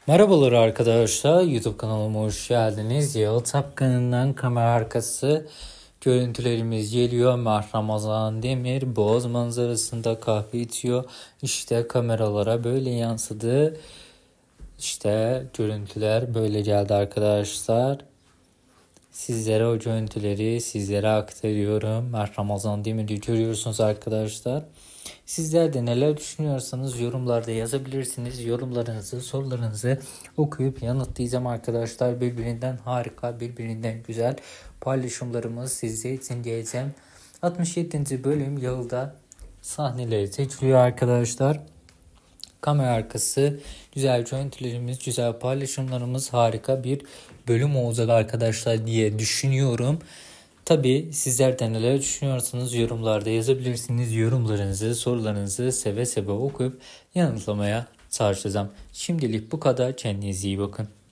Merhabalar arkadaşlar, YouTube kanalıma hoş geldiniz. Yalı Tapkanı'ndan kamera arkası görüntülerimiz geliyor. Ramazan Demir Boğaz manzarasında kahve içiyor. İşte kameralara böyle yansıdı. İşte görüntüler böyle geldi arkadaşlar. Sizlere o görüntüleri sizlere aktarıyorum. Ramazan Demir'i görüyorsunuz arkadaşlar. Sizler de neler düşünüyorsanız yorumlarda yazabilirsiniz. Yorumlarınızı, sorularınızı okuyup yanıtlayacağım arkadaşlar. Birbirinden harika, birbirinden güzel paylaşımlarımız sizler için geleceğim. 67. bölüm yılda sahneleri seçiliyor arkadaşlar. Kamera arkası güzel görüntülerimiz, güzel paylaşımlarımız, harika bir bölüm olacak arkadaşlar diye düşünüyorum. Tabii sizler de neler düşünüyorsanız yorumlarda yazabilirsiniz. Yorumlarınızı, sorularınızı seve seve okuyup yanıtlamaya çalışacağım. Şimdilik bu kadar. Kendinize iyi bakın.